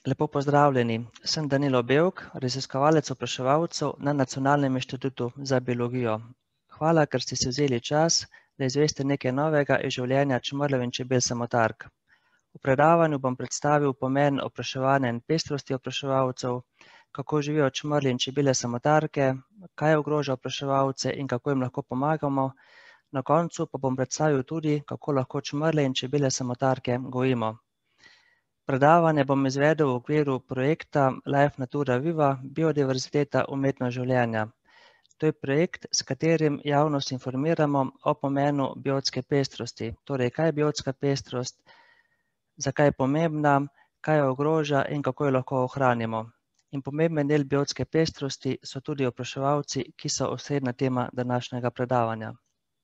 Lepo pozdravljeni, sem Danilo Bevk, raziskovalec opraševalcev na Nacionalnem inštitutu za biologijo. Hvala, ker ste si vzeli čas, da izveste nekaj novega iz življenja čmrljev in čebel samotark. V predavanju bom predstavil pomen opraševanja in pestrosti opraševalcev, kako živijo čmrlji in čebele samotarke, kaj ogroža opraševalce in kako jim lahko pomagamo. Na koncu pa bom predstavil tudi, kako lahko čmrlje in čebele samotarke gojimo. Predavanje bom izvedel v okviru projekta Life Natura Viva Biodiverziteta umetnost življenja. To je projekt, s katerim javnost informiramo o pomenu biotske pestrosti, torej kaj je biotska pestrost, zakaj je pomembna, kaj jo ogroža in kako jo lahko ohranimo. In pomemben del biotske pestrosti so tudi opraševalci, ki so osrednja tema današnjega predavanja.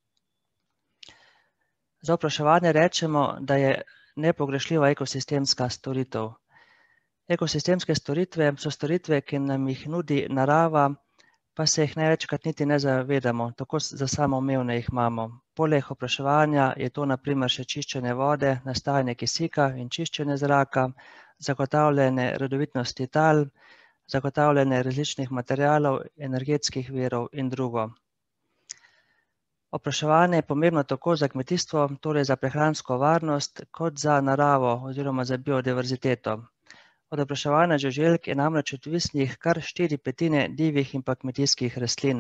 Za opraševanje rečemo, da je nepogrešljiva ekosistemska storitev. Ekosistemske storitve so storitve, ki nam jih nudi narava, pa se jih največkrat niti ne zavedamo, tako za samoumevne jih imamo. Poleg opraševanja je to na primer še čiščenje vode, nastajanje kisika in čiščenje zraka, zagotavljanje rodovitnosti tal, zagotavljanje različnih materialov, energetskih virov in drugo. Opraševanje je pomembno tako za kmetijstvo, torej za prehransko varnost, kot za naravo oziroma za biodiverziteto. Od opraševanja žuželk je namreč odvisnih kar 4/5 divjih in pa kmetijskih rastlin.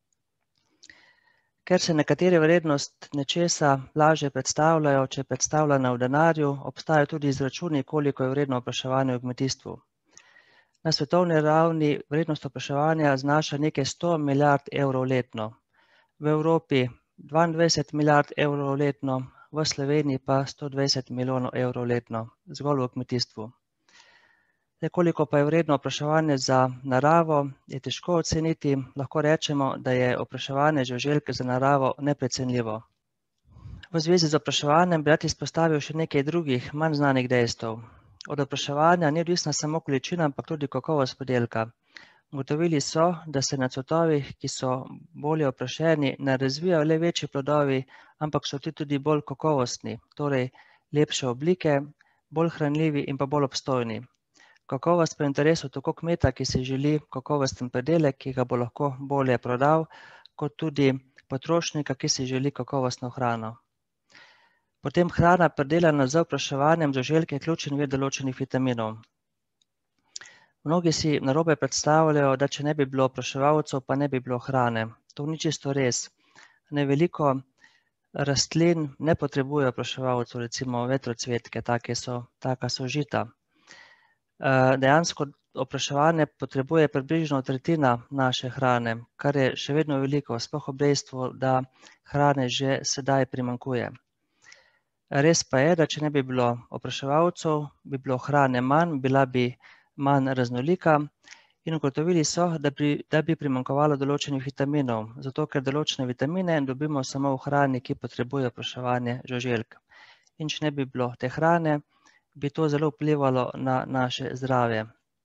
Ker se nekatere vrednost nečesa lažje predstavljajo, če je predstavljena v denarju, obstajajo tudi izračuni, koliko je vredno opraševanje v kmetijstvu. Na svetovni ravni vrednost opraševanja znaša nekaj 100 milijard evrov letno. V Evropi 22 milijard evrov letno, v Sloveniji pa 120 milijonov evrov letno, zgolj v kmetijstvu. Koliko pa je vredno opraševanje za naravo, je težko oceniti, lahko rečemo, da je opraševanje žuželk za naravo neprecenljivo. V zvezi z opraševanjem bi rad izpostavil še nekaj drugih, manj znanih dejstev. Od opraševanja ni odvisna samo količina, ampak tudi kakovost pridelka. Ugotovili so, da se na cvetovih, ki so bolje oprašeni, ne razvijajo le večji plodovi, ampak so ti tudi bolj kakovostni, torej lepše oblike, bolj hranljivi in pa bolj obstojni. Kakovost pa je v interesu tako kmeta, ki si želi kakovosten pridelek, ki ga bo lahko bolje prodal, kot tudi potrošnika, ki si želi kakovostno hrano. Potem hrana, pridelana z opraševanjem žuželk, je ključen vir določenih vitaminov. Mnogi si narobe predstavljajo, da če ne bi bilo opraševalcev, pa ne bi bilo hrane. To ni čisto res. Veliko rastlin ne potrebuje opraševalcev, recimo vetrocvetke, taka so žita. Dejansko opraševanje potrebuje približno tretjina naše hrane, kar je še vedno veliko, sploh ob dejstvu, da hrane že sedaj primanjkuje. Res pa je, da če ne bi bilo opraševalcev, bi bilo hrane manj, bila bi manj raznolika in ugotovili so, da bi primanjkovalo določenih vitaminov, zato ker določene vitamine dobimo samo v hrani, ki potrebuje opraševanje žuželk. In če ne bi bilo te hrane, bi to zelo vplivalo na naše zdravje.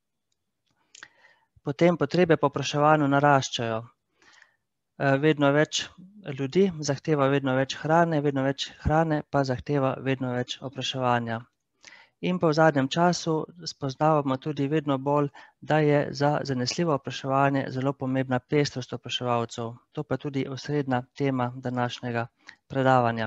Potem potrebe po opraševanju naraščajo. Vedno več ljudi zahteva vedno več hrane pa zahteva vedno več opraševanja. In pa v zadnjem času spoznavamo tudi vedno bolj, da je za zanesljivo opraševanje zelo pomembna pestrost opraševalcev. To pa je tudi osrednja tema današnjega predavanja.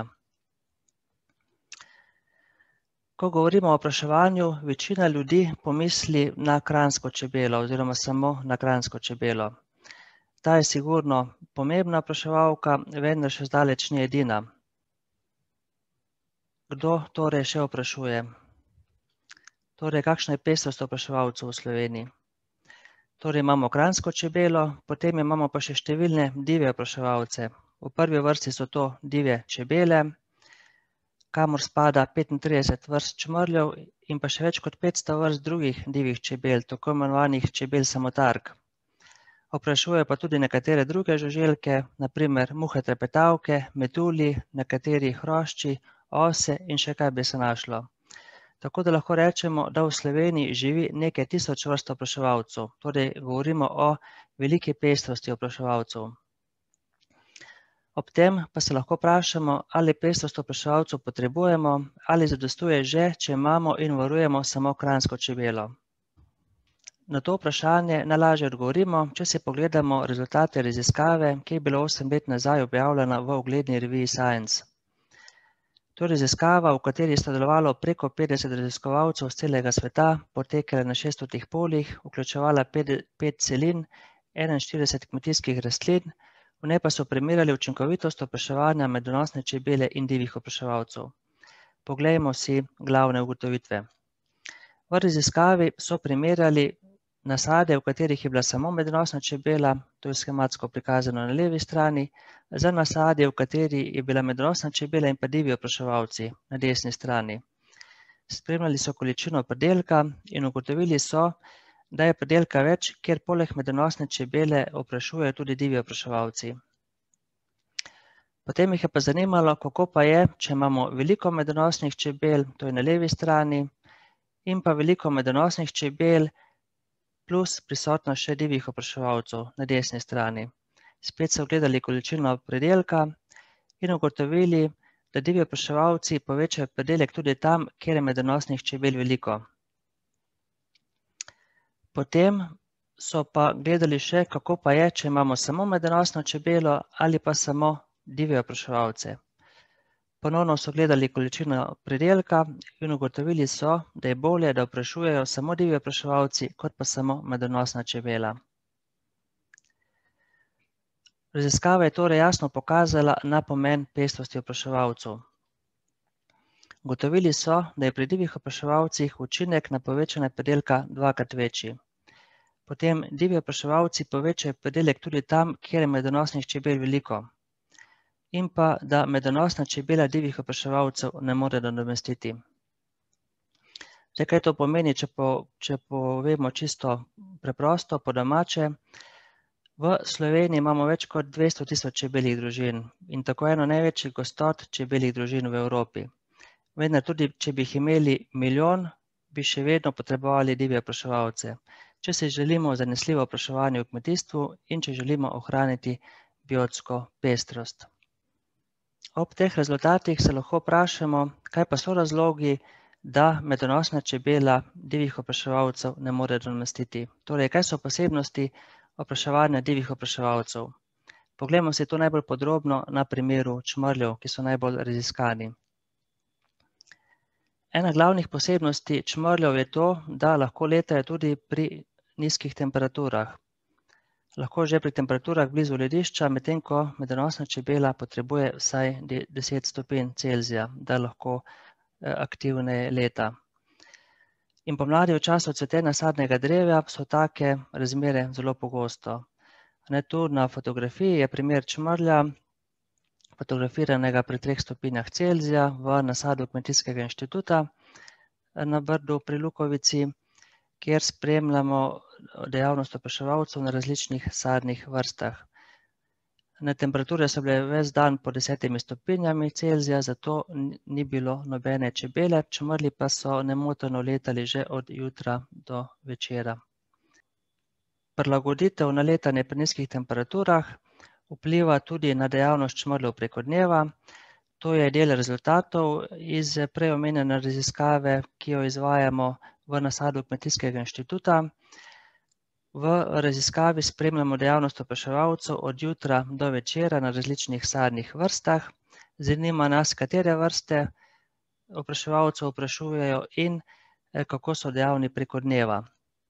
Ko govorimo o opraševanju, večina ljudi pomisli na kranjsko čebelo oziroma samo na kranjsko čebelo. Ta je sigurno pomembna opraševalka, vendar še zdaleč ni edina. Kdo torej še oprašuje? Torej, kakšna je pestrost opraševalcev v Sloveniji? Torej, imamo kranjsko čebelo, potem imamo pa še številne divje opraševalce. V prvi vrsti so to divje čebele, kamor spada 35 vrst čmrljev in pa še več kot 500 vrst drugih divjih čebel, tako imenovanih čebel samotark. Oprašujejo pa tudi nekatere druge žuželke, na primer muhe trepetavke, metulji, nekateri hrošči, ose in še kaj bi se našlo. Tako da lahko rečemo, da v Sloveniji živi nekaj tisoč vrst opraševalcev, torej govorimo o veliki pestrosti opraševalcev. Ob tem pa se lahko vprašamo, ali pestrost opraševalcev potrebujemo, ali zadostuje že, če imamo in varujemo samo kranjsko čebelo. Na to vprašanje najlažje odgovorimo, če si pogledamo rezultate raziskave, ki je bila 8 let nazaj objavljena v ugledni reviji Science. To je raziskava, v kateri je sodelovalo preko 50 raziskovalcev z celega sveta, potekala na 600 poljih, vključevala 5 celin, 41 kmetijskih rastlin, v njej pa so primerjali učinkovitost opraševanja medonosne čebele in divjih opraševalcev. Poglejmo si glavne ugotovitve. V raziskavi so primerjali nasade, v katerih je bila samo medonosna čebela, to je schematsko prikazano na levi strani, za nasade, v kateri je bila medonosna čebela in pa divji opraševalci na desni strani. Spremljali so količino pridelka in ugotovili so, da je pridelka več, kjer poleg medonosne čebele oprašujejo tudi divji opraševalci. Potem jih je pa zanimalo, kako pa je, če imamo veliko medonosnih čebel, to je na levi strani, in pa veliko medonosnih čebel, plus prisotno še divjih opraševalcev na desni strani. Spet so ogledali količino pridelka in ugotovili, da divji opraševalci povečajo pridelek tudi tam, kjer je medonosnih čebel veliko. Potem so pa gledali še, kako pa je, če imamo samo medonosno čebelo ali pa samo divje opraševalce. Ponovno so gledali količino pridelka in ugotovili so, da je bolje, da oprašujejo samo divji opraševalci, kot pa samo medonosna čebela. Raziskava je torej jasno pokazala na pomen pestrosti opraševalcev. Ugotovili so, da je pri divjih opraševalcih učinek na povečanje pridelka dvakrat večji. Potem divji opraševalci povečajo pridelek tudi tam, kjer je medonosnih čebel veliko. In pa, da medonosna čebela divjih opraševalcev ne more nadomestiti. Zdaj, kaj to pomeni, če povemo čisto preprosto, po domače? V Sloveniji imamo več kot 200 tisoč čebeljih družin in tako eno največjih gostot čebeljih družin v Evropi. Vendar tudi, če bi jih imeli milijon, bi še vedno potrebovali divje opraševalce, če se želimo zanesljivo opraševanje v kmetijstvu in če želimo ohraniti biotsko pestrost. Ob teh rezultatih se lahko vprašamo, kaj pa so razlogi, da medonosna čebela divjih opraševalcev ne more nadomestiti. Torej, kaj so posebnosti opraševanja divjih opraševalcev? Poglejmo si to najbolj podrobno na primeru čmrljev, ki so najbolj raziskani. Ena glavnih posebnosti čmrljev je to, da lahko letajo tudi pri nizkih temperaturah. Lahko že pri temperaturah blizu ledišča, medtem ko medonosna čebela potrebuje vsaj 10 stopinj Celzija, da lahko aktivneje leta. In pomladi v času cvetenja sadnega drevja so take razmere zelo pogosto. Tu na fotografiji je primer čmrlja, fotografiranega pri 3 stopinjah Celzija v nasadu Kmetijskega inštituta na Brdu pri Lukovici, kjer spremljamo dejavnost opraševalcev na različnih sadnih vrstah. Temperature so bile ves dan pod 10 stopinjami Celzija, zato ni bilo nobene čebele, čmrlji pa so nemoteno letali že od jutra do večera. Prilagoditev na letanje pri nizkih temperaturah vpliva tudi na dejavnost čmrljev preko dneva. To je del rezultatov iz prej omenjene raziskave, ki jo izvajamo v nasadu Kmetijskega inštituta. V raziskavi spremljamo dejavnost opraševalcev od jutra do večera na različnih sadnih vrstah. Zanima nas, katere vrste opraševalcev oprašujejo in kako so dejavni preko dneva.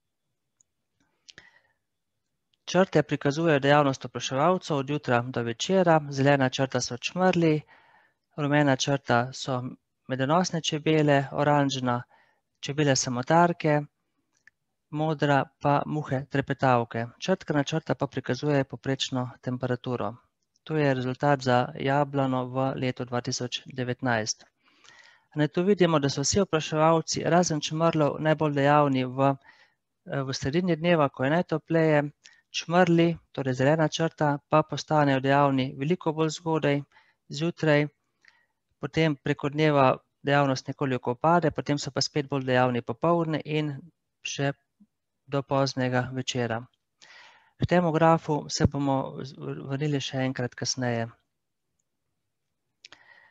Črte prikazujejo dejavnost opraševalcev od jutra do večera, zelena črta so čmrlji, rumena črta so medonosne čebele, oranžna čebele samotarke, modra pa muhe trepetavke. Črtkana črta pa prikazuje povprečno temperaturo. To je rezultat za Jablano v letu 2019. Tu vidimo, da so vsi opraševalci razen čmrljev najbolj dejavni v sredini dneva, ko je najtopleje. Čmrlji, torej zelena črta, pa postanejo dejavni veliko bolj zgodaj, zjutraj, potem preko dneva dejavnost nekoliko upade, potem so pa spet bolj dejavni popoldne in še do poznega večera. K temu grafu se bomo vrnili še enkrat kasneje.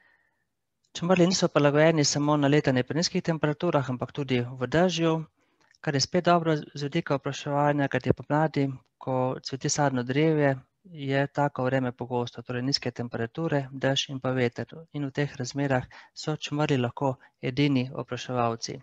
Čmrlji niso prilagojeni samo na letanje pri nizkih temperaturah, ampak tudi v dežju. Kar je spet dobro z vidika opraševanja, kajti pomladi, ko cveti sadno drevje, je tako vreme pogosto, torej nizke temperature, dež in pa veter. In v teh razmerah so čmrlji lahko edini opraševalci.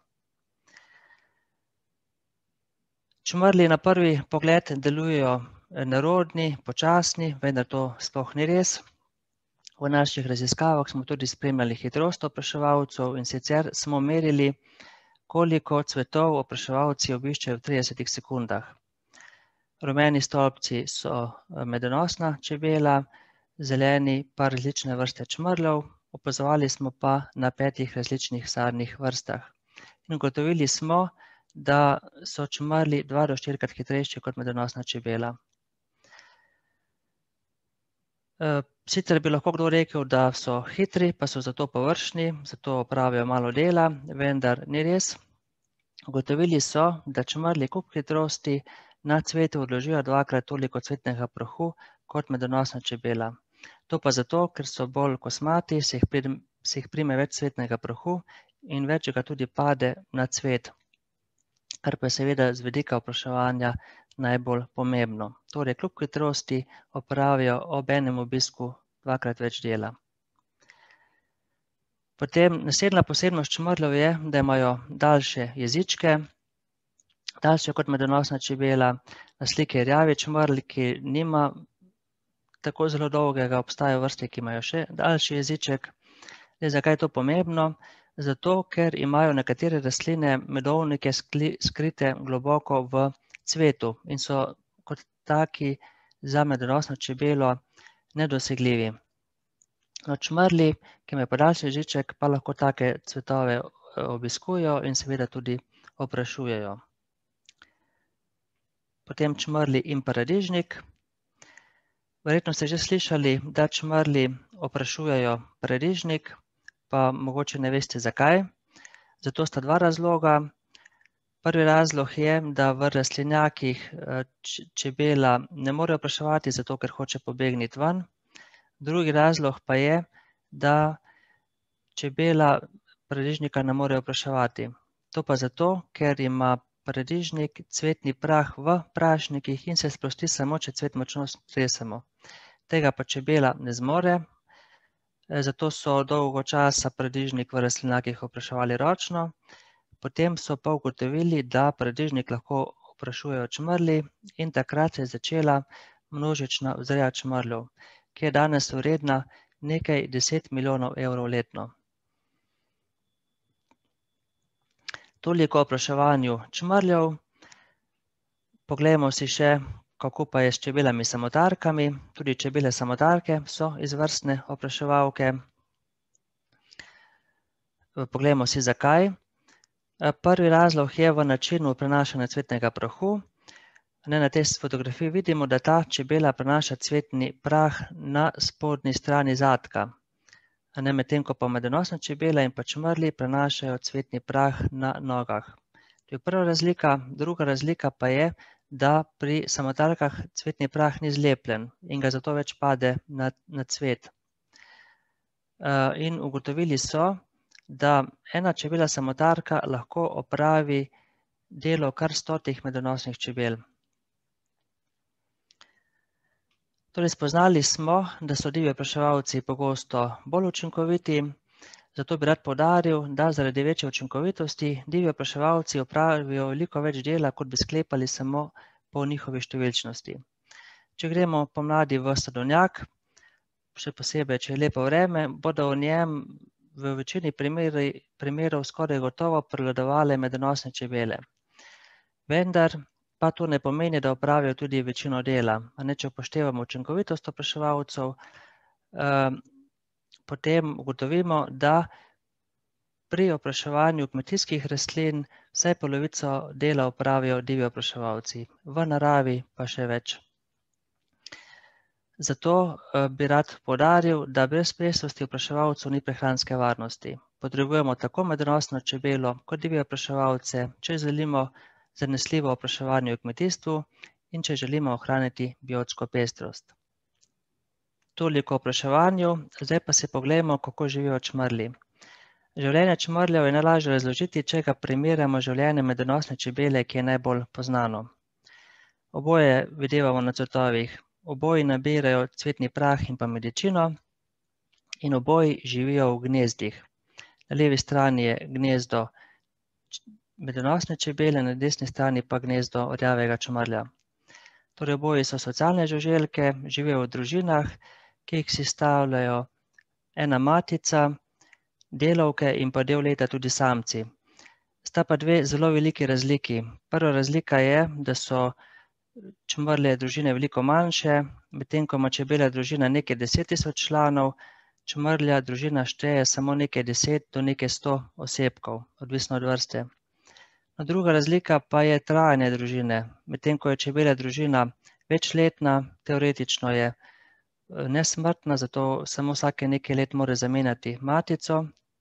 Čmrlji na prvi pogled delujejo nerodni, počasni, vendar to sploh ni res. V naših raziskavah smo tudi spremljali hitrost opraševalcev in sicer smo merili, koliko cvetov opraševalci obiščejo v 30 sekundah. Rumeni stolpci so medonosna čebela, zeleni pa različne vrste čmrljev, opazovali smo pa na 5 različnih sadnih vrstah. In ugotovili smo, da so čmrlji 2 do 4krat hitrejši kot medonosna čebela. Sicer bi lahko kdo rekel, da so hitri, pa so zato površni, zato opravijo malo dela, vendar ni res. Ugotovili so, da čmrlji kljub hitrosti na cvetu odložijo 2krat toliko cvetnega prahu kot medonosna čebela. To pa zato, ker so bolj kosmati, se jih prime več cvetnega prahu in več ga tudi pade na cvet, kar pa je seveda z vidika opraševanja najbolj pomembno. Torej, kljub hitrosti opravijo ob enem obisku 2krat več dela. Potem naslednja posebnost čmrljev je, da imajo daljše jezičke, daljše kot medonosna čebela. Na sliki je rjavi čmrlj, ki nima tako zelo dolgega, obstajajo vrste, ki imajo še daljši jeziček. Zakaj je to pomembno? Zato, ker imajo nekatere rastline medovnike skrite globoko v cvetu in so kot taki za medonosno čebelo nedosegljivi. Čmrlji, ki imajo podaljši jeziček, pa lahko take cvetove obiskujejo in seveda tudi oprašujejo. Potem čmrlji in paradižnik. Verjetno ste že slišali, da čmrlji oprašujejo paradižnik, pa mogoče ne veste zakaj. Zato sta 2 razloga. Prvi razlog je, da v rastlinjakih čebela ne more opraševati, zato ker hoče pobegniti ven. Drugi razlog pa je, da čebela paradižnika ne more opraševati. To pa zato, ker ima paradižnik cvetni prah v prašnikih in se sprosti samo, če cvet močno stresemo. Tega pa čebela ne zmore, zato so dolgo časa paradižnik v rastlinjakih opraševali ročno. Potem so pa ugotovili, da paradižnik lahko oprašujejo čmrlji in takrat se je začela množična vzreja čmrljev, ki je danes vredna nekaj 10 milijonov evrov letno. Toliko o opraševanju čmrljev. Poglejmo si še, kako pa je s čebelami samotarkami. Tudi čebele samotarke so izvrstne opraševalke. Poglejmo si zakaj. Prvi razlog je v načinu prenašanja cvetnega prahu. Na tej fotografiji vidimo, da ta čebela prenaša cvetni prah na spodnji strani zadka. Medtem ko pa medonosna čebela in pa čmrlji prenašajo cvetni prah na nogah. To je prva razlika. Druga razlika pa je, da pri samotarkah cvetni prah ni zlepljen in ga zato več pade na cvet. In ugotovili so, da ena čebela samotarka lahko opravi delo kar 100 medonosnih čebel. Torej, spoznali smo, da so divji opraševalci pogosto bolj učinkoviti, zato bi rad poudaril, da zaradi večje učinkovitosti divji opraševalci opravijo veliko več dela, kot bi sklepali samo po njihovi številčnosti. Če gremo pomladi v sadovnjak, še posebej, če je lepo vreme, bodo v njem v večini primerov skoraj gotovo prevladovale medonosne čebele. Vendar pa to ne pomeni, da opravijo tudi večino dela. Če upoštevamo učinkovitost opraševalcev, potem ugotovimo, da pri opraševanju kmetijskih rastlin vsaj polovico dela opravijo divji opraševalci, v naravi pa še več. Zato bi rad poudaril, da brez pestrosti opraševalcev ni prehranske varnosti. Potrebujemo tako medonosno čebelo kot divje opraševalce, če želimo zanesljivo opraševanje v kmetijstvu in če želimo ohraniti biotsko pestrost. Toliko o opraševanju, zdaj pa si poglejmo, kako živijo čmrlji. Življenje čmrljev je najlažje razložiti, če ga primerjamo življenjem medonosne čebele, ki je najbolj poznano. Oboje videvamo na cvetovih. Oboji nabirajo cvetni prah in pa medičino in oboji živijo v gnezdih. Na levi strani je gnezdo medonosne čebele, na desni strani pa gnezdo rjavega čmrlja. Torej oboji so socialne žuželke, živijo v družinah, ki jih sestavljajo ena matica, delavke in pa del leta tudi samci. Sta pa dve zelo veliki razliki. Prva razlika je, da so čmrlje družine veliko manjše, medtem ko ima čebela družina nekaj 10.000 članov, čmrlja družina šteje samo nekaj 10 do nekaj 100 osebkov, odvisno od vrste. Druga razlika pa je trajanje družine. Medtem ko je čebela družina večletna, teoretično je nesmrtna, zato samo vsake nekaj let mora zamenjati matico,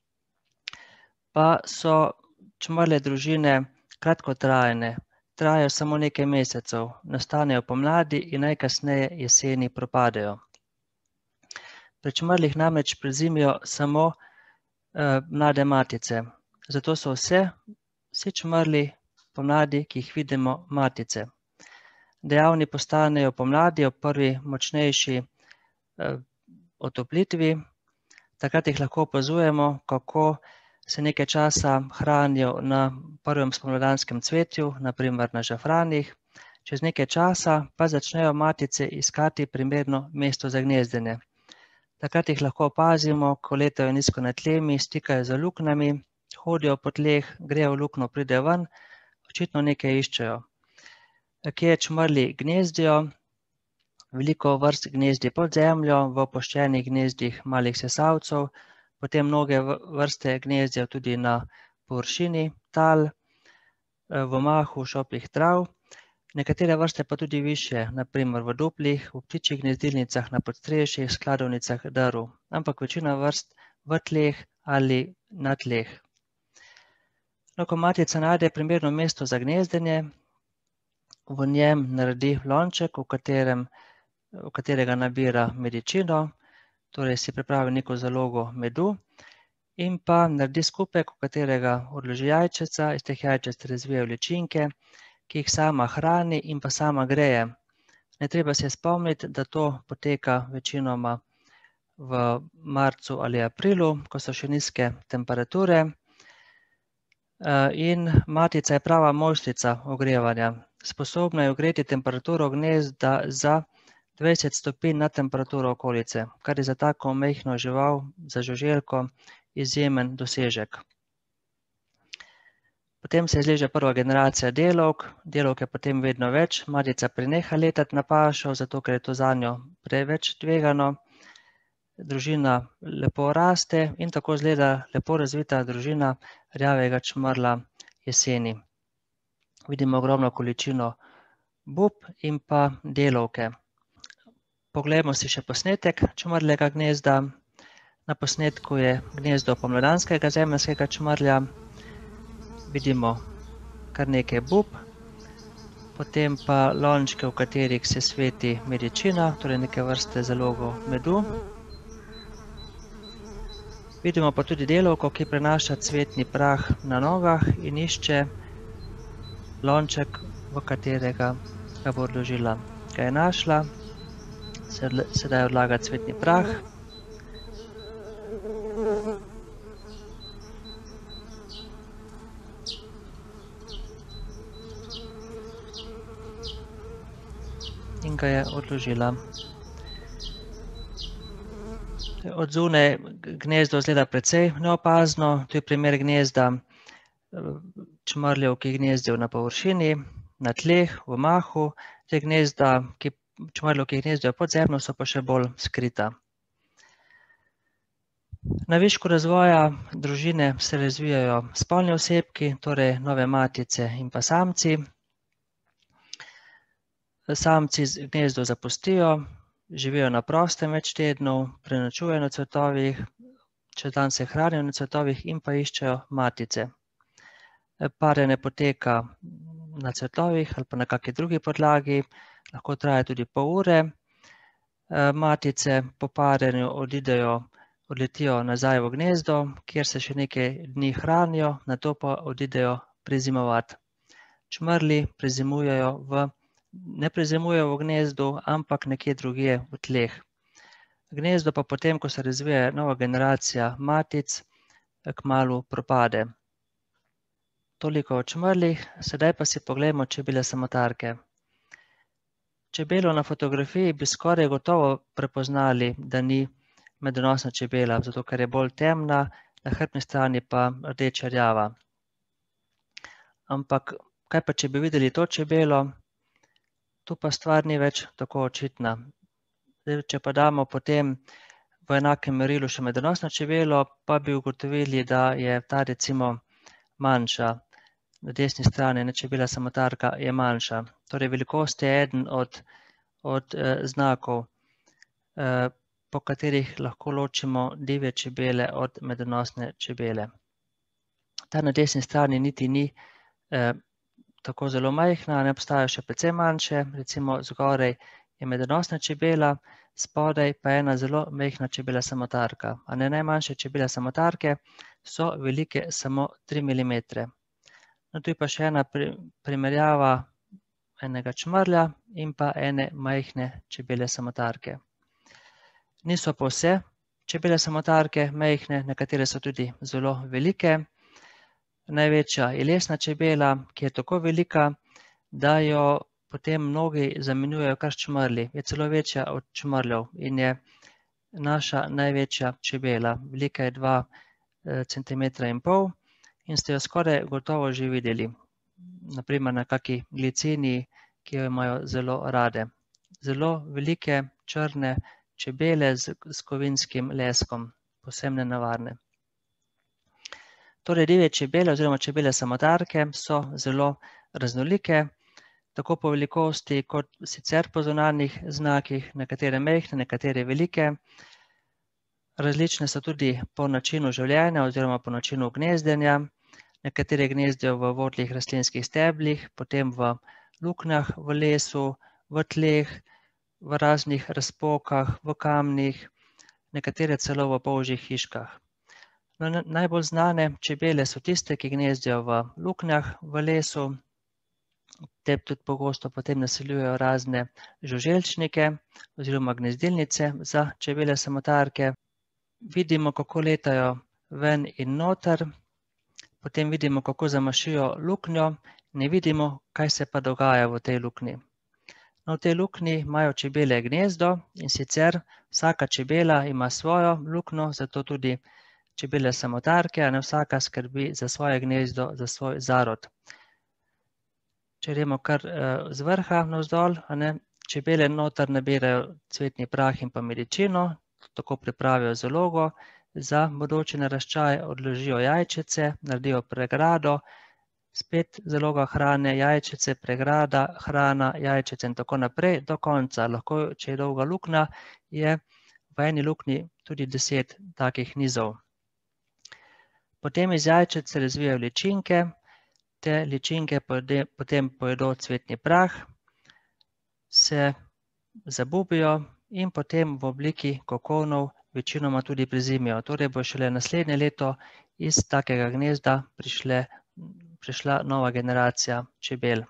pa so čmrlje družine kratkotrajne, trajajo samo nekaj mesecev, nastanejo pomladi in najkasneje jeseni propadejo. Pri čmrljih namreč prezimijo samo mlade matice, zato so vsi čmrlji pomladi, ki jih vidimo, matice. Dejavni postanejo pomladi ob prvi močnejši otoplitvi, takrat jih lahko opazujemo, kako se nekaj časa hranijo na prvem spomladanskem cvetju, na primer na žafranih, čez nekaj časa pa začnejo matice iskati primerno mesto za gnezdenje. Takrat jih lahko opazimo, ko letajo nizko nad tlemi, stikajo za luknjami, hodijo po tleh, grejo v luknjo, pridejo ven, očitno nekaj iščejo. Kje čmrlji gnezdijo? Veliko vrst gnezdi pod zemljo, v opuščenih gnezdih malih sesalcev, potem mnoge vrste gnezdijo tudi na površini tal, v mahu šoplih trav, nekatere vrste pa tudi višje, na primer v duplih, v ptičjih gnezdilnicah, na podstrešjih, skladovnicah drv, ampak večina vrst v tleh ali na tleh. Ko matica najde primerno mesto za gnezdenje, v njem naredi lonček, v katerega nabira medičino, torej si pripravi neko zalogo medu in pa naredi skupek, v katerega odloži jajčeca, iz teh jajčec razvijajo ličinke, ki jih sama hrani in pa sama greje. Ne treba se spomniti, da to poteka večinoma v marcu ali aprilu, ko so še nizke temperature, in matica je prava mojstrica ogrevanja. Sposobna je ogreti temperaturo gnezda za 20 stopinj nad temperaturo okolice, kar je za tako majhno žival, za žuželko, izjemen dosežek. Potem se izleže prva generacija delavk, delavk je potem vedno več, matica preneha letati na pašo, zato ker je to zanjo preveč tvegano. Družina lepo raste in tako izgleda lepo razvita družina rjavega čmrlja jeseni. Vidimo ogromno količino bub in pa delavke. Poglejmo si še posnetek čmrljega gnezda. Na posnetku je gnezdo pomladanskega zemeljskega čmrlja. Vidimo kar nekaj bub, potem pa lončke, v katerih se sveti medičina, torej neke vrste zalogo medu. Vidimo pa tudi delavko, ki prenaša cvetni prah na nogah in išče lonček, v katerega ga bo odložila. Ga je našla, sedaj odlaga cvetni prah. In ga je odložila. Od zunaj gnezdo izgleda precej neopazno, to je primer gnezda čmrljev, ki gnezdijo na površini, na tleh, v mahu. Te gnezda, čmrljev, ki gnezdijo pod zemljo, so pa še bolj skrita. Na višku razvoja družine se razvijajo spolni osebki, torej nove matice in pa samci. Samci gnezdo zapustijo, živijo na prostem več tednov, prenočujejo na cvetovih, čez dan se hranijo na cvetovih in pa iščejo matice. Parjenje poteka na cvetovih ali pa na kakšni drugi podlagi, lahko traja tudi pol ure. Matice po parjenju odidejo odletijo nazaj v gnezdo, kjer se še nekaj dni hranijo, nato pa odidejo prezimovati. Čmrlji ne prezimujejo v gnezdu, ampak nekje drugje v tleh. Gnezdo pa potem, ko se razvije nova generacija matic, kmalu propade. Toliko o čmrljih, sedaj pa si poglejmo čebele samotarke. Čebelo na fotografiji bi skoraj gotovo prepoznali, da ni medonosna čebela, zato ker je bolj temna, na hrbtni strani pa rdeča rjava. Ampak kaj pa, če bi videli to čebelo, tu pa stvar ni več tako očitna. Če pa damo potem v enakem merilu še medonosno čebelo, pa bi ugotovili, da je ta recimo manjša. Na desni strani čebela samotarka je manjša. Torej velikost je eden od znakov, po katerih lahko ločimo divje čebele od medonosne čebele. Ta na desni strani niti ni tako zelo majhna, ne obstajajo še precej manjše, recimo zgoraj je medonosna čebela, spodaj pa ena zelo majhna čebela samotarka. A ne, najmanjše čebele samotarke so velike samo 3 mm. No, tu je pa še ena primerjava enega čmrlja in pa ene majhne čebele samotarke. Niso pa vse čebele samotarke majhne, nekatere so tudi zelo velike. Največja je lesna čebela, ki je tako velika, da jo potem mnogi zamenjujejo kar s čmrlji. Je celo večja od čmrljev in je naša največja čebela. Velika je 2,5 centimetra in ste jo skoraj gotovo že videli. Naprimer na kaki glicini, ki jo imajo zelo rade. Zelo velike črne čebele s kovinskim leskom, povsem nenevarne. Torej divje čebele oziroma čebele samotarke so zelo raznolike, tako po velikosti kot sicer po zunanjih znakih, nekatere majhne, nekatere velike. Različne so tudi po načinu življenja oziroma po načinu gnezdenja. Nekatere gnezdijo v votlih rastlinskih steblih, potem v luknjah v lesu, v tleh, v raznih razpokah, v kamnih, nekatere celo v polžjih hiškah. No, najbolj znane čebele so tiste, ki gnezdijo v luknjah v lesu. Te tudi pogosto potem naseljujejo razne žuželčnike oziroma gnezdilnice za čebele samotarke. Vidimo, kako letajo ven in noter, potem vidimo, kako zamašijo luknjo, ne vidimo, kaj se pa dogaja v tej luknji. No, v tej luknji imajo čebele gnezdo in sicer vsaka čebela ima svojo luknjo, zato tudi čebele samotarke, a ne vsaka skrbi za svoje gnezdo, za svoj zarod. Če gremo kar z vrha navzdol, čebele noter nabirajo cvetni prah in pa medičino, tako pripravijo zalogo za bodoči naraščaj, odložijo jajčice, naredijo pregrado, spet zaloga hrane, jajčice, pregrada, hrana, jajčice in tako naprej do konca. Lahko, če je dolga luknja, je v eni luknji tudi 10 takih nizov. Potem iz jajčic se razvijajo ličinke, te ličinke potem pojedo cvetni prah, se zabubijo in potem v obliki kokonov večinoma tudi prezimijo. Torej bo šele naslednje leto iz takega gnezda prišla nova generacija čebel.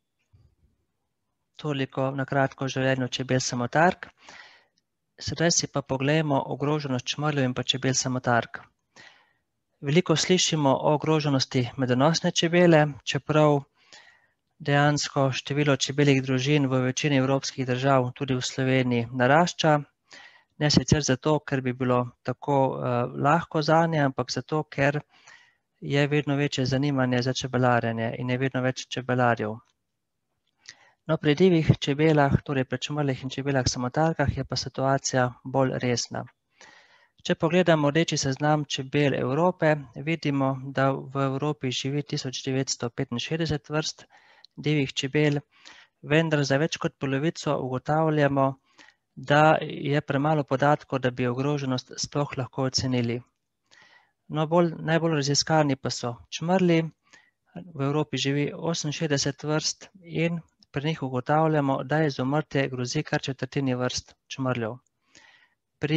Toliko na kratko o življenju čebel samotark. Sedaj si pa poglejmo ogroženost čmrljev in pa čebel samotark. Veliko slišimo o ogroženosti medonosne čebele, čeprav dejansko število čebeljih družin v večini evropskih držav, tudi v Sloveniji, narašča. Ne sicer zato, ker bi bilo tako lahko zanje, ampak zato, ker je vedno večje zanimanje za čebelarjenje in je vedno več čebelarjev. No, pri divjih čebelah, torej pri čmrljih in čebelah samotarkah, je pa situacija bolj resna. Če pogledamo rdeči seznam čebel Evrope, vidimo, da v Evropi živi 1965 vrst divjih čebel, vendar za več kot polovico ugotavljamo, da je premalo podatkov, da bi ogroženost sploh lahko ocenili. No, najbolj raziskani pa so čmrlji, v Evropi živi 68 vrst in pri njih ugotavljamo, da izumrtje grozi kar četrtini vrst čmrljev. Pri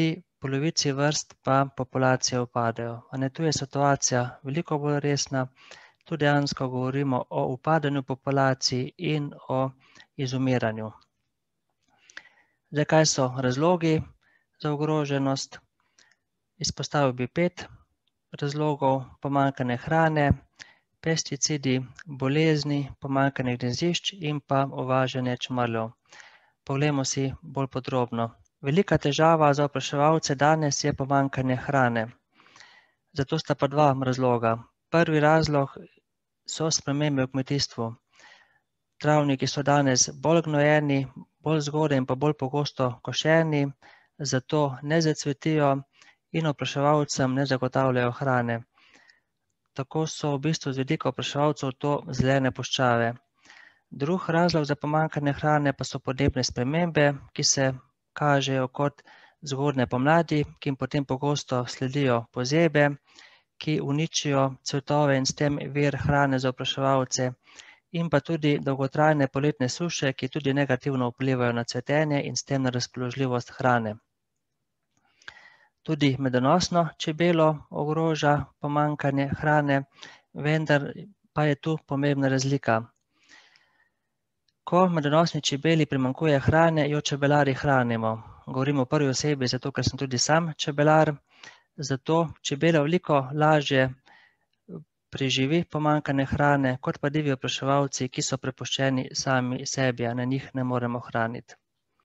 polovici vrst pa populacije upadejo. Tu je situacija veliko bolj resna, tu dejansko govorimo o upadanju populacij in o izumiranju. Zdaj, kaj so razlogi za ogroženost? Izpostavil bi 5 razlogov: pomanjkanje hrane, pesticidi, bolezni, pomanjkanje gnezišč in pa uvažanje čmrljev. Poglejmo si bolj podrobno. Velika težava za opraševalce danes je pomanjkanje hrane. Zato sta pa 2 razloga. Prvi razlog so spremembe v kmetijstvu. Travniki so danes bolj gnojeni, bolj zgodaj in pa bolj pogosto košeni, zato ne zacvetijo in opraševalcem ne zagotavljajo hrane. Tako so v bistvu z vidika opraševalcev to zelene puščave. Drug razlog za pomanjkanje hrane pa so podnebne spremembe, ki se kažejo kot zgodnje pomladi, ki jim potem pogosto sledijo pozebe, ki uničijo cvetove in s tem vir hrane za opraševalce, in pa tudi dolgotrajne poletne suše, ki tudi negativno vplivajo na cvetenje in s tem na razpoložljivost hrane. Tudi medonosno čebelo ogroža pomanjkanje hrane, vendar pa je tu pomembna razlika. Ko medonosni čebeli primanjkuje hrane, jo čebelarji hranimo. Govorim v prvi osebi, zato ker sem tudi sam čebelar, zato čebela veliko lažje preživi pomanjkanje hrane, kot pa divji opraševalci, ki so prepuščeni sami sebi, a na njih ne moremo hraniti.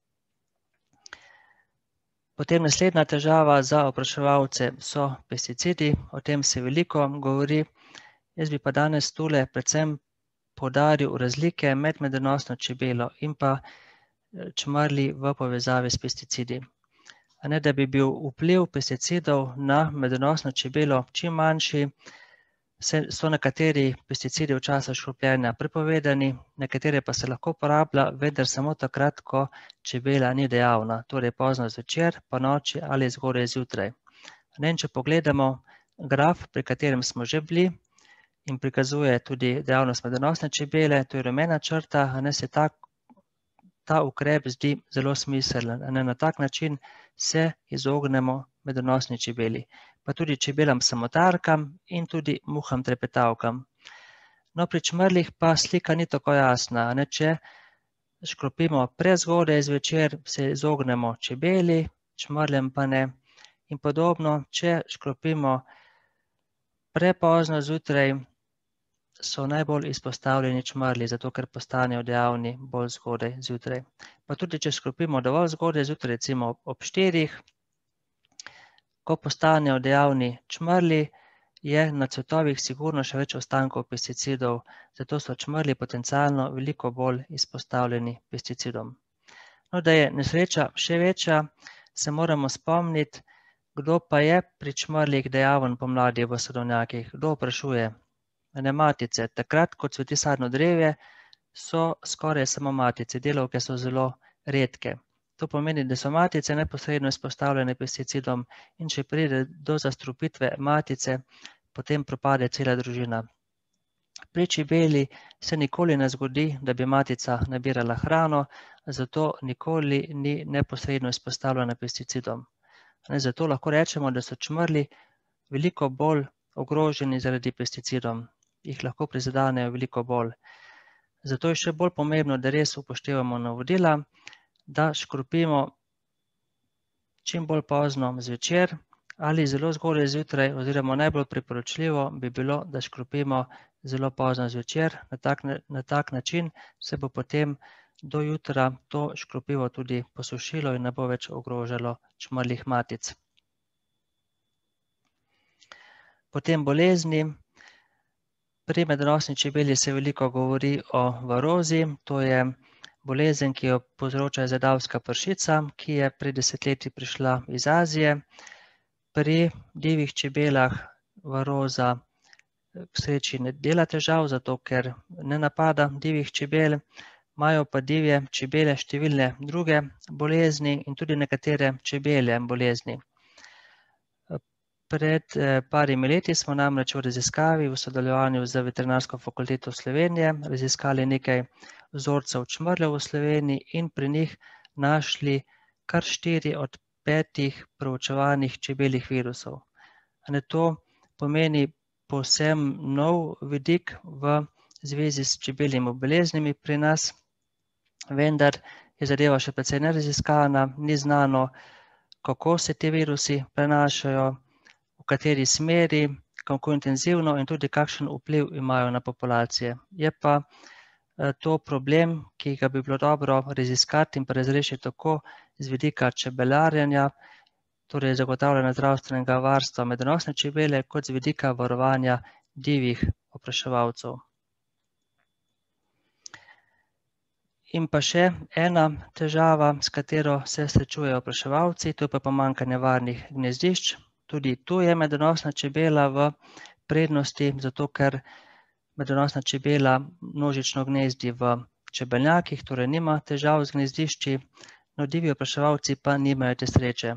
Potem naslednja težava za opraševalce so pesticidi, o tem se veliko govori. Jaz bi pa danes tule predvsem poudaril razlike med medonosno čebelo in pa čmrlji v povezavi s pesticidi. Da bi bil vpliv pesticidov na medonosno čebelo čim manjši, so nekateri pesticidi v času škropljenja prepovedani, nekatere pa se lahko uporablja, vendar samo takrat, ko čebela ni dejavna, torej pozno zvečer, ponoči ali zgodaj zjutraj. Če pogledamo graf, pri katerem smo že bili in prikazuje tudi dejavnost medonosne čebele, to je rumena črta, se ta ukrep zdi zelo smiseln. Na tak način se izognemo medonosni čebeli, pa tudi čebelam samotarkam in tudi muham trepetavkam. Pri čmrljih pa slika ni tako jasna. Če škropimo prezgodaj zvečer, se izognemo čebeli, čmrljem pa ne. In podobno, če škropimo prepozno zjutraj, so najbolj izpostavljeni čmrlji, zato ker postanejo dejavni bolj zgodaj zjutraj. Pa tudi, če škropimo dovolj zgodaj zjutraj, recimo ob 4, ko postanejo dejavni čmrlji, je na cvetovih sigurno še več ostankov pesticidov, zato so čmrlji potencialno veliko bolj izpostavljeni pesticidom. Da je nesreča še večja, se moramo spomniti, kdo pa je pri čmrljih dejaven pomladi v sadovnjakih, kdo oprašuje. Matice. Takrat, ko cveti sadno drevje, so skoraj samo matice, delavke so zelo redke. To pomeni, da so matice neposredno izpostavljene pesticidom in če pride do zastrupitve matice, potem propade cela družina. Pri čebeli se nikoli ne zgodi, da bi matica nabirala hrano, zato nikoli ni neposredno izpostavljena pesticidom. Zato lahko rečemo, da so čmrlji veliko bolj ogroženi zaradi pesticidov. Jih lahko prizadenejo veliko bolj. Zato je še bolj pomembno, da res upoštevamo navodila, da škropimo čim bolj pozno zvečer ali zelo zgodaj zjutraj, oziroma najbolj priporočljivo bi bilo, da škropimo zelo pozno zvečer. Na tak način se bo potem do jutra to škropivo tudi posušilo in ne bo več ogrožalo čmrljih matic. Potem bolezni. Pri medonosni čebeli se veliko govori o varozi, to je bolezen, ki jo povzroča zadavska pršica, ki je pred desetletji prišla iz Azije. Pri divjih čebelah varoza k sreči ne dela težav, zato ker ne napada divjih čebel, imajo pa divje čebele številne druge bolezni in tudi nekatere čebelje bolezni. Pred parimi leti smo namreč v raziskavi v sodelovanju z Veterinarsko fakulteto Slovenije raziskali nekaj vzorcev čmrljev v Sloveniji in pri njih našli kar 4 od 5 proučevanih čebeljih virusov. To pomeni povsem nov vidik v zvezi s čebeljimi boleznimi pri nas, vendar je zadeva še precej neraziskana, ni znano, kako se ti virusi prenašajo, v kateri smeri, kako intenzivno in tudi kakšen vpliv imajo na populacije. Je pa to problem, ki ga bi bilo dobro raziskati in pa razrešiti tako z vidika čebelarjenja, torej zagotavljanja zdravstvenega varstva medonosne čebele, kot z vidika varovanja divjih opraševalcev. In pa še ena težava, s katero se srečujejo opraševalci, to je pa pomanjkanje varnih gnezdišč. Tudi tu je medonosna čebela v prednosti, zato ker medonosna čebela množično gnezdi v čebelnjakih, torej nima težav z gnezdišči, no divji opraševalci pa nimajo te sreče.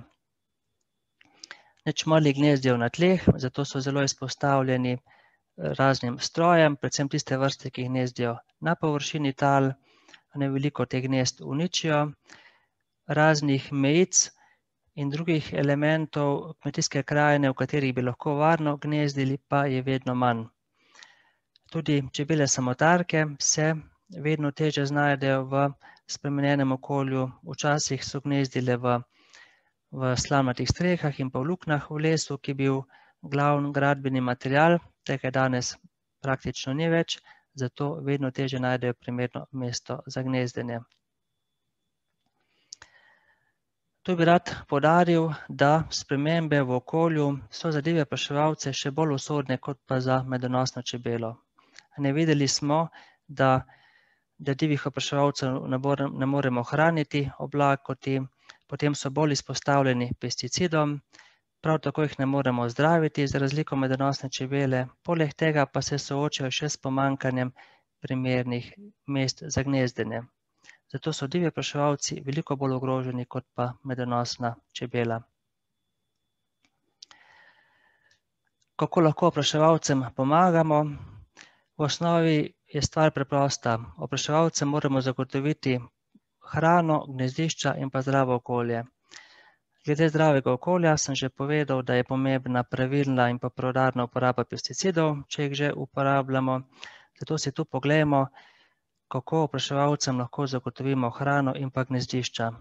Čmrlji gnezdijo na tleh, zato so zelo izpostavljeni raznim strojem, predvsem tiste vrste, ki gnezdijo na površini tal, veliko teh gnezd uničijo, raznih mejic in drugih elementov kmetijske krajine, v katerih bi lahko varno gnezdili, pa je vedno manj. Tudi čebele samotarke se vedno težje znajdejo v spremenjenem okolju, včasih so gnezdile v slamnatih strehah in pa v luknjah v lesu, ki je bil glavni gradbeni material, tega danes praktično ni več, zato vedno težje najdejo primerno mesto za gnezdenje. Tu bi rad poudaril, da spremembe v okolju so za divje opraševalce še bolj usodne kot pa za medonosno čebelo. Videli smo, da divjih opraševalcev ne moremo hraniti ob lakoti, potem so bolj izpostavljeni pesticidom, prav tako jih ne moremo zdraviti za razliko medonosne čebele, poleg tega pa se soočajo še s pomanjkanjem primernih mest za gnezdenje. Zato so divji opraševalci veliko bolj ogroženi kot pa medonosna čebela. Kako lahko opraševalcem pomagamo? V osnovi je stvar preprosta. Opraševalcem moramo zagotoviti hrano, gnezdišča in pa zdravo okolje. Glede zdravega okolja sem že povedal, da je pomembna pravilna in pa preudarna uporaba pesticidov, če jih že uporabljamo. Zato si tu poglejmo, kako opraševalcem lahko zagotovimo hrano in pa gnezdišča.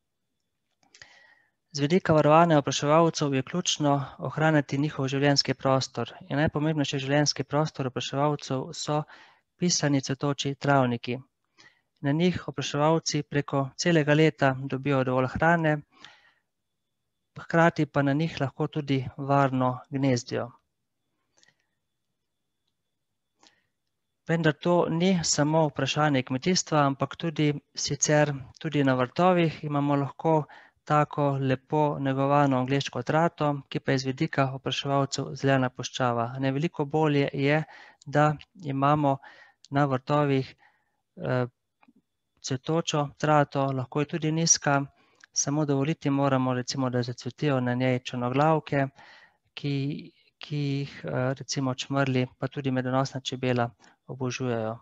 Z vidika varovanja opraševalcev je ključno ohraniti njihov življenjski prostor. In najpomembnejši življenjski prostor opraševalcev so pisani cvetoči travniki. Na njih opraševalci preko celega leta dobijo dovolj hrane, hkrati pa na njih lahko tudi varno gnezdijo. Vendar to ni samo vprašanje kmetijstva, ampak tudi sicer tudi na vrtovih imamo lahko tako lepo negovano angleško trato, ki pa je z vidika opraševalcev zelena puščava. Veliko bolje je, da imamo na vrtovih cvetočo trato, lahko je tudi nizka, samo dovoliti moramo, recimo, da zacvetijo na njej črnoglavke, ki jih recimo čmrlji, pa tudi medonosna čebela obožujejo.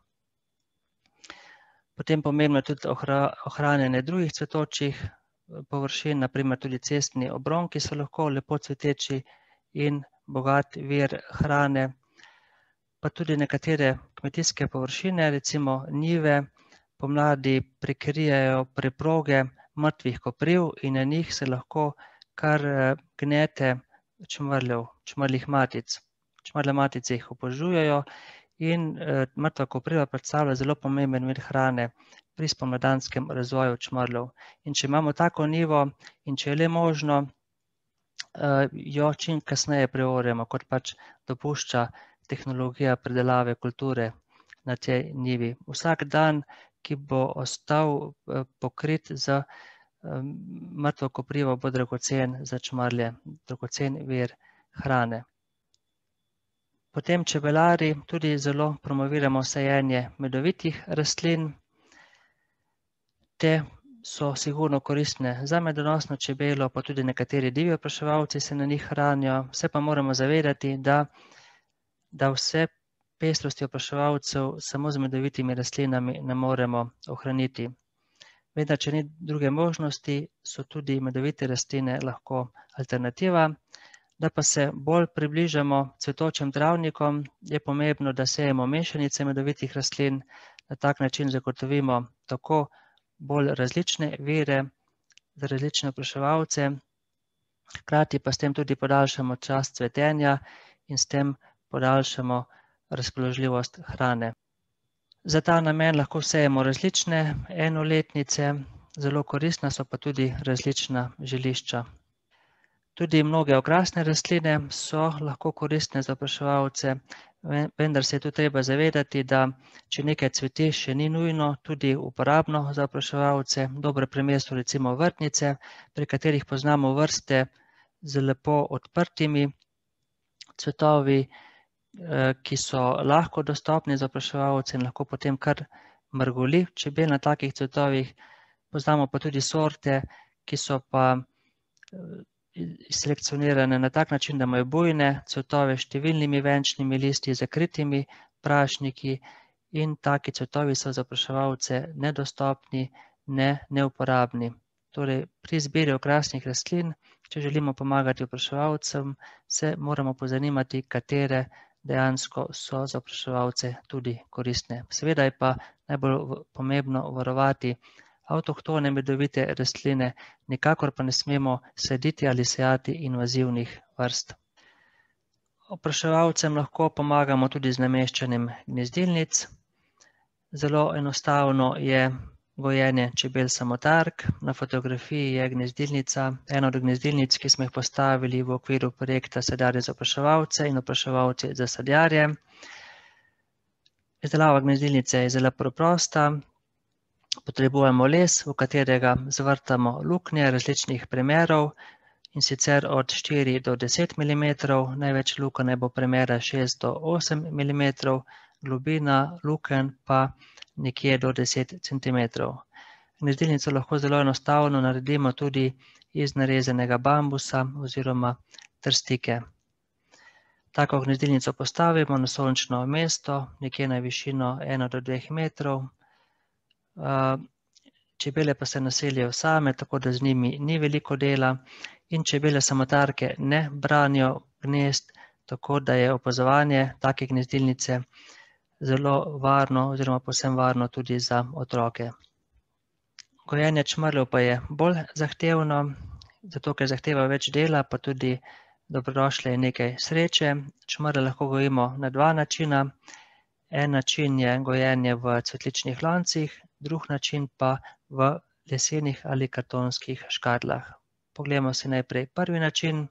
Potem pomembno je tudi ohranjanje drugih cvetočih površin, naprimer tudi cestni obronki so lahko lepo cveteči in bogat vir hrane, pa tudi nekatere kmetijske površine, recimo njive, pomladi prekrijejo preproge mrtvih kopriv in na njih se lahko kar gnete čmrljih matic. Čmrlje matice jih obožujejo in mrtva kopriva predstavlja zelo pomemben vir hrane pri spomladanskem razvoju čmrljev. In če imamo tako njivo in če je le možno, jo čim kasneje preorjemo, kot pač dopušča tehnologija predelave kulture na tej njivi. Vsak dan, ki bo ostal pokrit z mrtvo koprivo, bo dragocen za čmrlje, dragocen vir hrane. Potem čebelari tudi zelo promoviramo sajenje medovitih rastlin. Te so sigurno koristne za medonosno čebelo, pa tudi nekateri divji opraševalci se na njih hranijo. Se pa moramo zavedati, da vse pestrosti opraševalcev samo z medovitimi rastlinami ne moremo ohraniti. Vendar, če ni druge možnosti, so tudi medovite rastline lahko alternativa. Da pa se bolj približamo cvetočim travnikom, je pomembno, da sejemo mešanice medovitih rastlin. Na tak način zagotovimo tako bolj različne vire za različne opraševalce, hkrati pa s tem tudi podaljšamo čas cvetenja in s tem podaljšamo razpoložljivost hrane. Za ta namen lahko sejemo različne enoletnice, zelo koristna so pa tudi različna želišča. Tudi mnoge okrasne rastline so lahko koristne za opraševalce, vendar se je tu treba zavedati, da če nekaj cveti, še ni nujno tudi uporabno za opraševalce. Dober primer so recimo vrtnice, pri katerih poznamo vrste z lepo odprtimi cvetovi, ki so lahko dostopni za opraševalce in lahko potem kar mrgoli čebel na takih cvetovih. Poznamo pa tudi sorte, ki so pa selekcionirane na tak način, da imajo bujne cvetove s številnimi venčnimi listi, zakritimi prašniki in taki cvetovi so za opraševalce nedostopni, neuporabni. Torej, pri izbiri okrasnih rastlin, če želimo pomagati opraševalcem, se moramo pozanimati, katere dejansko so za opraševalce tudi koristne. Seveda je pa najbolj pomembno varovati avtohtone medovite rastline, nikakor pa ne smemo saditi ali sejati invazivnih vrst. Opraševalcem lahko pomagamo tudi z nameščanjem gnezdilnic. Zelo enostavno je gojenje čebel samotark. Na fotografiji je gnezdilnica, ena od gnezdilnic, ki smo jih postavili v okviru projekta Sadjarje za opraševalce in opraševalci za sadjarje. Izdelava gnezdilnice je zelo preprosta. Potrebujemo les, v katerega zavrtamo luknje različnih premerov, in sicer od 4 do 10 mm, največ lukenj bo premera 6 do 8 mm, globina lukenj pa nekje do 10 cm. Gnezdilnico lahko zelo enostavno naredimo tudi iz narezanega bambusa oziroma trstike. Tako gnezdilnico postavimo na sončno mesto, nekje na višino 1 do 2 metrov. Čebele pa se naselijo same, tako da z njimi ni veliko dela in čebele samotarke ne branijo gnezd, tako da je opazovanje take gnezdilnice zelo varno oziroma povsem varno tudi za otroke. Gojenje čmrljev pa je bolj zahtevno, zato ker zahteva več dela, pa tudi dobrodošle je nekaj sreče. Čmrlje lahko gojimo na 2 načina. En način je gojenje v cvetličnih loncih, drug način pa v lesenih ali kartonskih škatlah. Poglejmo si najprej prvi način.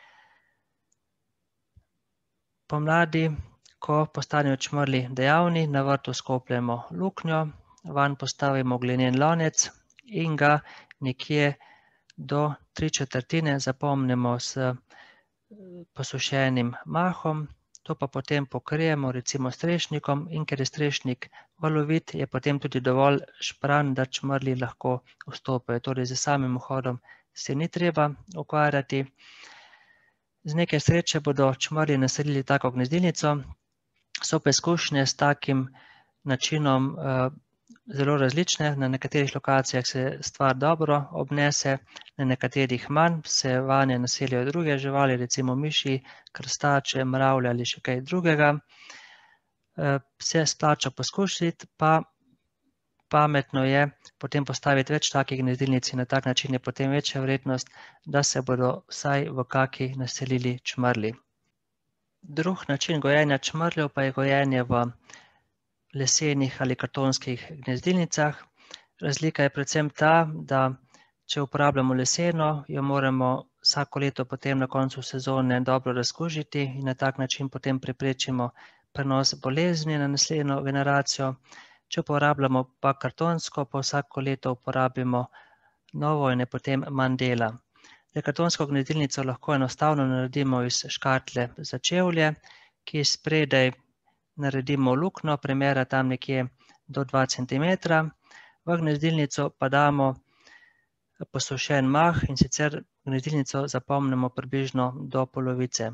Pomladi, ko postanejo čmrlji dejavni, na vrtu skopljemo luknjo, vanj postavimo glinen lonec in ga nekje do 3/4 zapolnimo s posušenim mahom. To pa potem pokrijemo recimo strešnikom in ker je strešnik valovit, je potem tudi dovolj špran, da čmrlji lahko vstopajo. Torej z samim vhodom se ni treba ukvarjati. Z nekaj sreče bodo čmrlji naselili tako gnezdilnico. So pa izkušnje s takim načinom zelo različne. Na nekaterih lokacijah se stvar dobro obnese, na nekaterih manj, se vanje naselijo druge živali, recimo miši, krastače, mravlje ali še kaj drugega. Se splača poskusiti, pa pametno je potem postaviti več takih gnezdilnic in na tak način je potem večja verjetnost, da se bodo vsaj v kaki naselili čmrlji. Drug način gojenja čmrljev pa je gojenje v lesenih ali kartonskih gnezdilnicah. Razlika je predvsem ta, da če uporabljamo leseno, jo moramo vsako leto potem na koncu sezone dobro razkužiti in na tak način potem preprečimo prenos bolezni na naslednjo generacijo. Če uporabljamo pa kartonsko, pa vsako leto uporabimo novo in je potem manj dela. Za kartonsko gnezdilnico lahko enostavno naredimo iz škatle za čevlje, ki spredaj naredimo luknjo, premera tam nekje do 2 cm. V gnezdilnico pa damo posušen mah in sicer gnezdilnico zapolnimo približno do polovice.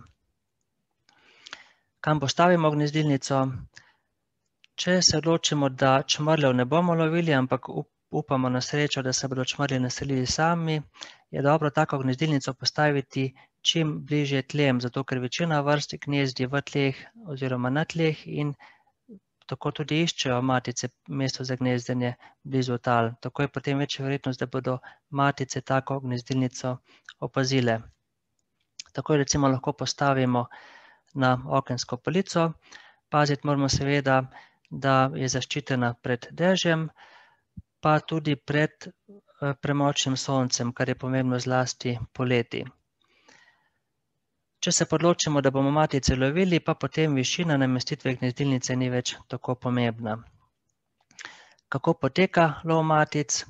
Kam postavimo gnezdilnico? Če se odločimo, da čmrljev ne bomo lovili, ampak upamo na srečo, da se bodo čmrlji naselili sami, je dobro tako gnezdilnico postaviti čim bližje tlem, zato ker večina vrst gnezdi v tleh oziroma na tleh in tako tudi iščejo matice mesto za gnezdenje blizu tal. Tako je potem večja verjetnost, da bodo matice tako gnezdilnico opazile. Tako recimo lahko postavimo na okensko polico. Paziti moramo seveda, da je zaščitena pred dežjem, pa tudi pred premočnim soncem, kar je pomembno zlasti poleti. Če se odločimo, da bomo matice lovili, pa potem višina namestitve gnezdilnice ni več tako pomembna. Kako poteka lov matic?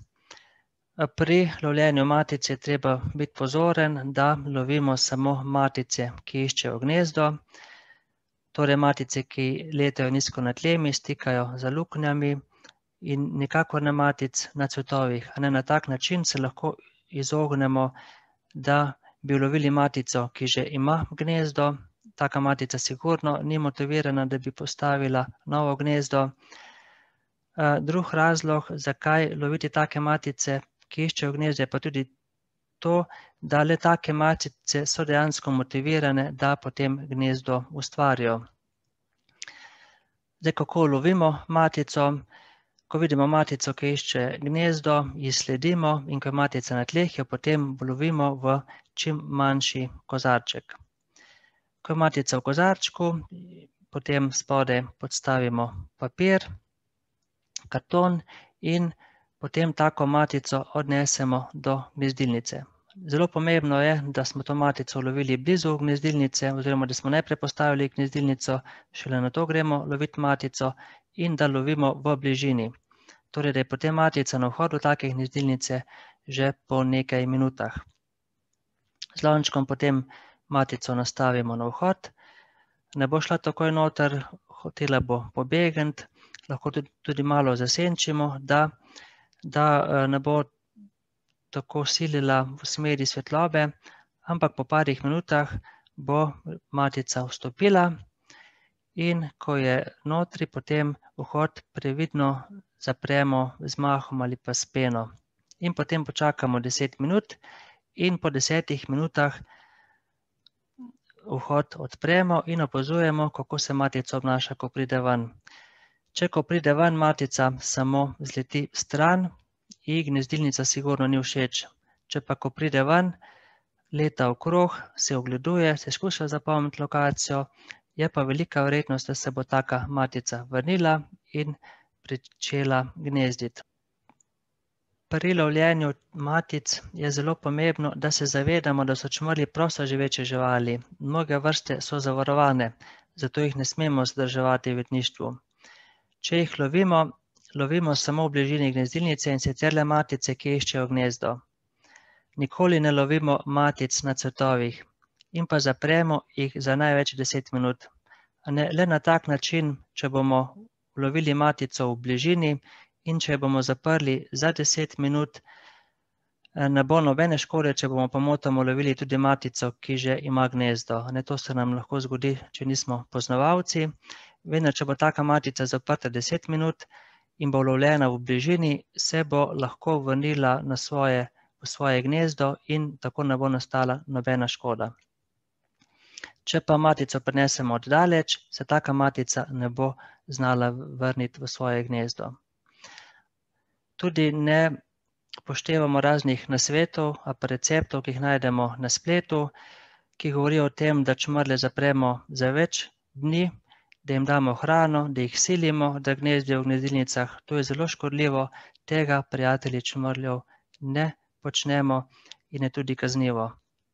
Pri lovljenju matic je treba biti pozoren, da lovimo samo matice, ki iščejo gnezdo, torej matice, ki letajo nizko nad tlemi, stikajo za luknjami in nikakor ne matic na cvetovih. Na tak način se lahko izognemo, da bi ulovili matico, ki že ima gnezdo. Taka matica sigurno ni motivirana, da bi postavila novo gnezdo. Drug razlog, zakaj loviti take matice, ki iščejo gnezdo, je pa tudi to, da le take matice so dejansko motivirane, da potem gnezdo ustvarijo. Zdaj, kako lovimo matico? Ko vidimo matico, ki išče gnezdo, ji sledimo in ko je matica na tleh, jo potem lovimo v čim manjši kozarček. Ko je matica v kozarčku, potem spodaj podstavimo papir, karton in potem tako matico odnesemo do gnezdilnice. Zelo pomembno je, da smo to matico ulovili blizu gnezdilnice oziroma da smo najprej postavili gnezdilnico, šele nato gremo loviti matico in da lovimo v bližini. Torej, da je potem matica na vhodu take gnezdilnice že po nekaj minutah. Z lončkom potem matico nastavimo na vhod, ne bo šla takoj noter, hotela bo pobegniti, lahko tudi malo zasenčimo, da ne bo tako silila v smeri svetlobe, ampak po parih minutah bo matica vstopila in ko je notri, potem vhod previdno zapremo z mahom ali pa s peno. In potem počakamo 10 minut in po 10 minutah vhod odpremo in opazujemo, kako se matica obnaša, ko pride ven. Če ko pride ven, matica samo zleti stran, ji gnezdilnica sigurno ni všeč. Če pa ko pride ven, leta okrog, se ogleduje, se skuša zapomniti lokacijo, je pa velika verjetnost, da se bo taka matica vrnila in pričela gnezditi. Pri lovljenju matic je zelo pomembno, da se zavedamo, da so čmrlji prostoživeče živali. Mnoge vrste so zavarovane, zato jih ne smemo zadrževati v jetništvu. Če jih lovimo samo v bližini gnezdilnice in sicer le matice, ki iščejo gnezdo. Nikoli ne lovimo matic na cvetovih in pa zapremo jih za največ 10 minut. Le na tak način, če bomo lovili matico v bližini in če bomo zaprli za 10 minut, ne bo nobene škode, če bomo pomotoma lovili tudi matico, ki že ima gnezdo. To se nam lahko zgodi, če nismo poznavalci. Vendar, če bo taka matica zaprta 10 minut in bo ulovljena v bližini, se bo lahko vrnila v svoje gnezdo in tako ne bo nastala nobena škoda. Če pa matico prinesemo od daleč, se taka matica ne bo znala vrniti v svoje gnezdo. Tudi ne upoštevamo raznih nasvetov ali pa receptov, ki jih najdemo na spletu, ki govorijo o tem, da čmrlje zapremo za več dni, da jim damo hrano, da jih silimo, da gnezdijo v gnezdilnicah. To je zelo škodljivo, tega prijatelji čmrljev ne počnemo in je tudi kaznivo.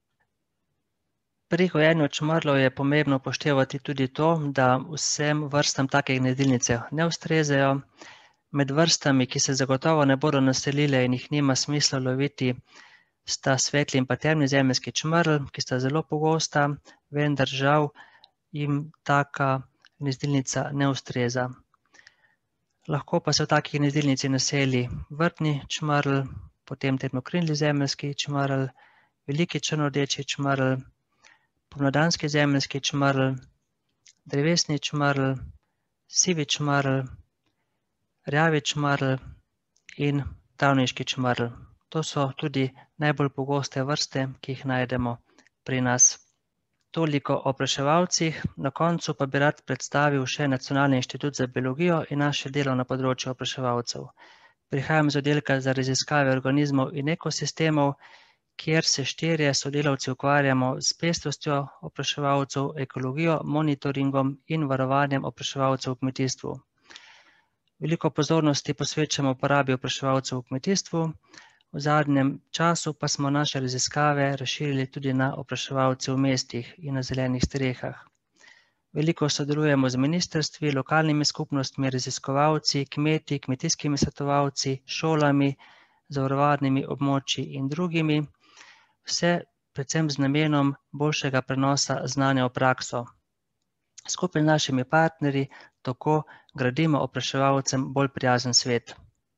Pri gojenju čmrljev je pomembno upoštevati tudi to, da vsem vrstam take gnezdilnice ne ustrezajo. Med vrstami, ki se zagotovo ne bodo naselile in jih nima smisla loviti, sta svetli in pa temni zemeljski čmrlj, ki sta zelo pogosta, vendar žal jim taka gnezdilnica ne ustreza. Lahko pa se v taki gnezdilnici naseli vrtni čmrlj, potem temnokrinli zemeljski čmrlj, veliki črnordeči čmrlj, pomladanski zemeljski čmrlj, drevesni čmrlj, sivi čmrlj, rjavi čmrlj in travniški čmrlj. To so tudi najbolj pogoste vrste, ki jih najdemo pri nas. Toliko o opraševalcih, na koncu pa bi rad predstavil še Nacionalni inštitut za biologijo in naše delo na področju opraševalcev. Prihajam z oddelka za raziskave organizmov in ekosistemov, kjer se 4 sodelavci ukvarjamo s pestrostjo opraševalcev, ekologijo, monitoringom in varovanjem opraševalcev v kmetijstvu. Veliko pozornosti posvečamo uporabi opraševalcev v kmetijstvu, v zadnjem času pa smo naše raziskave razširili tudi na opraševalce v mestih in na zelenih strehah. Veliko sodelujemo z ministrstvi, lokalnimi skupnostmi, raziskovalci, kmeti, kmetijskimi svetovalci, šolami, zavarovalnimi območji in drugimi, vse predvsem z namenom boljšega prenosa znanja v prakso. Skupaj z našimi partnerji tako gradimo opraševalcem bolj prijazen svet.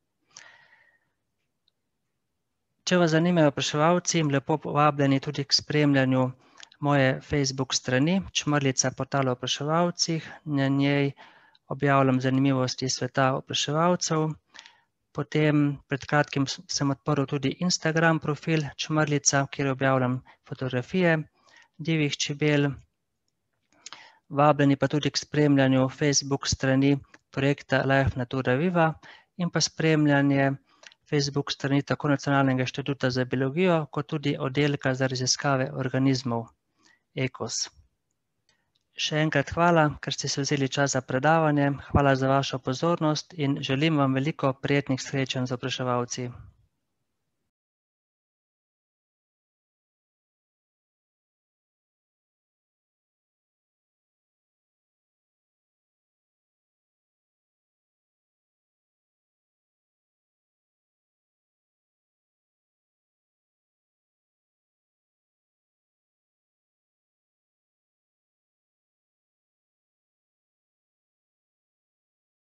Če vas zanimajo opraševalci, lepo povabljeni tudi k spremljanju moje Facebook strani Čmrljica portal o opraševalcih. Na njej objavljam zanimivosti sveta opraševalcev. Potem pred kratkim sem odprl tudi Instagram profil Čmrljica, kjer objavljam fotografije divjih čebel. Vabljeni pa tudi k spremljanju Facebook strani projekta Life Natura Viva in pa spremljanje Facebook strani tako Nacionalnega inštituta za biologijo, kot tudi oddelka za raziskave organizmov EKOS. Še enkrat hvala, ker ste se vzeli čas za predavanje, hvala za vašo pozornost in želim vam veliko prijetnih srečanj z opraševalci.